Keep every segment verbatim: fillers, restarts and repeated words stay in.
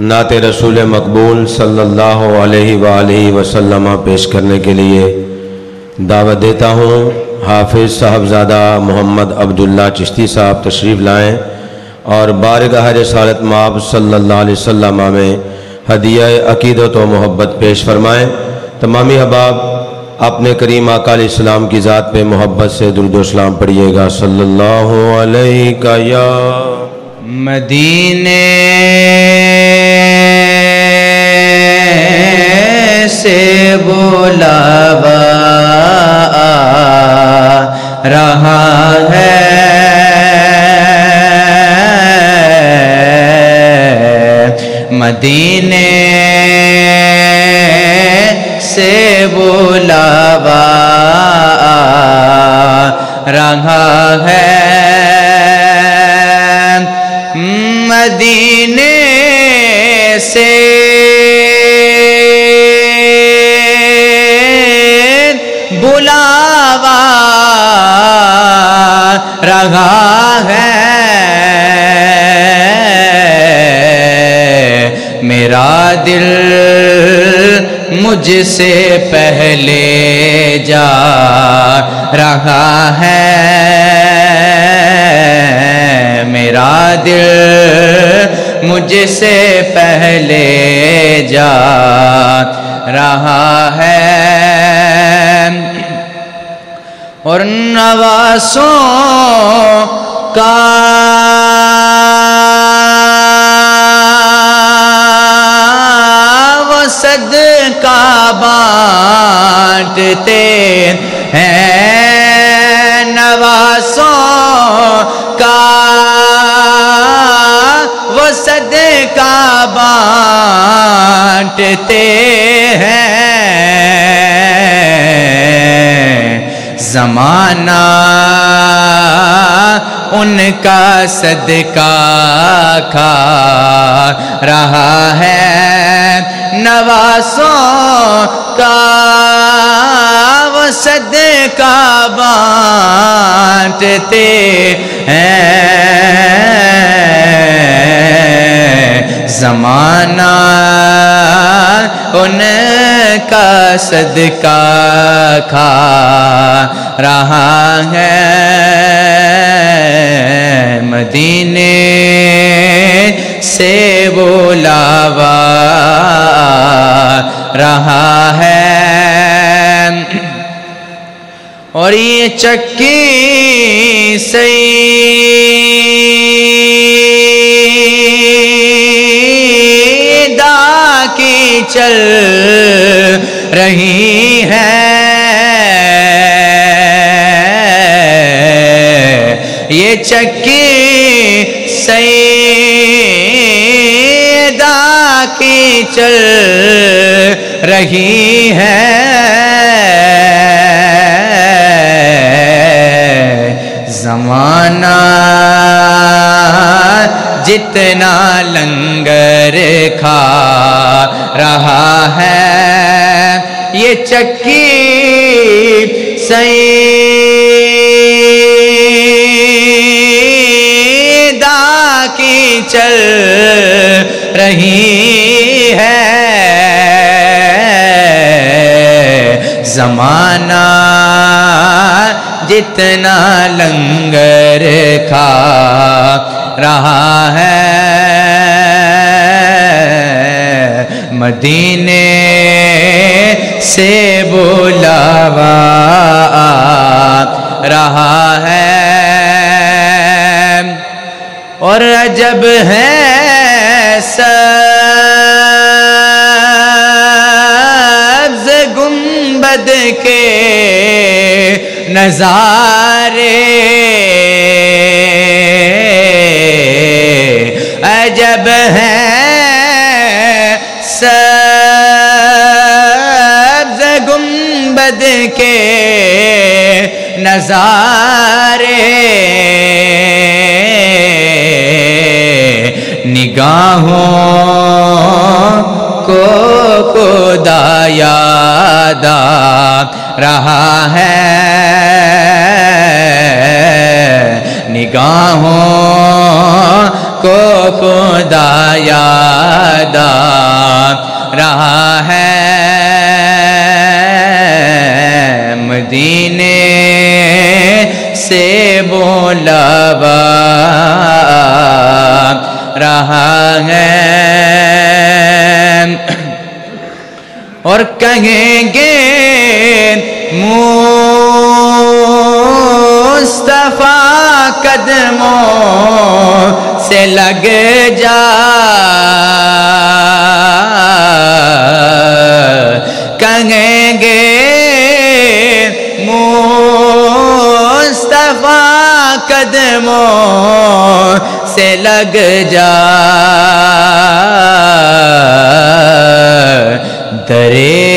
نعت رسول مقبول صلی اللہ علیہ وآلہ وسلم پیش کرنے کے لیے دعوت دیتا ہوں۔ حافظ صاحبزادہ محمد عبداللہ چشتی صاحب تشریف لائیں اور بارگاہ رسالت مآب صلی اللہ علیہ وسلم میں ہدیہ عقیدت و محبت پیش فرمائیں۔ تمامی احباب اپنے کریم آقا علیہ السلام کی ذات پہ محبت سے درود و سلام پڑھیے گا۔ صلی اللہ علیہ یا مدینے سے بلاوا آ رہا ہے، مدینے سے بلاوا آ رہا ہے، مدینے سے بلاوا رہا ہے، میرا دل مجھ سے پہلے جا رہا ہے، میرا دل مجھ سے پہلے جا رہا ہے، اور نواسوں کا وہ صدقہ بانٹتے ہیں، نواسوں کا وہ صدقہ بانٹتے ہیں، زمانہ ان کا صدقہ کھا رہا ہے، نواسوں کا وہ صدقہ بانٹتے ہیں، زمانہ ان کا صدقہ کھا رہا ہے، مدینے سے بلاوا رہا ہے، اور یہ چکی سیدہ کی چل رہی ہے، یہ چکی سیدہ کی چل رہی ہے، زمانہ جتنا لنگر کھا رہا ہے، یہ چکی سیدہ کی چل رہی ہے، زمانہ جتنا لنگر کھا رہا ہے، مدینے سے بلاوا آ رہا ہے، اور عجب ہے سبز گنبد کے نظارے، عجب ہے سبز گنبد کے نظارے، نگاہوں کو خدا یاد آ رہا ہے، نگاہوں کو خدا یاد آ رہا ہے مدینے سے بلاوا رہا ہے اور کہیں گے مصطفیٰ قدموں سے لگ جا کہیں گے مصطفیٰ قدموں سے لگ جا درے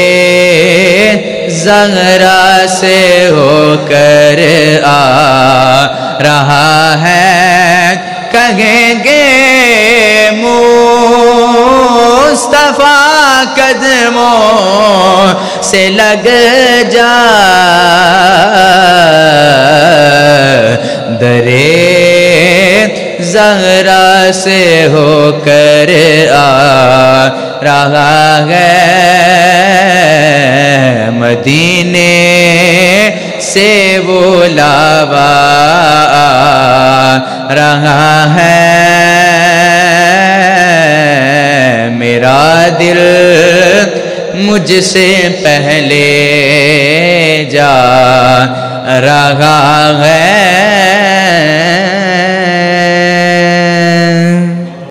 زہرا سے ہو کر آ رہا ہے کہیں گے مصطفیٰ قدموں سے لگ جا درے زہرا سے ہو کر آ رہا ہے مدینے سے بلاوا رہا ہے میرا دل مجھ سے پہلے جا رہا ہے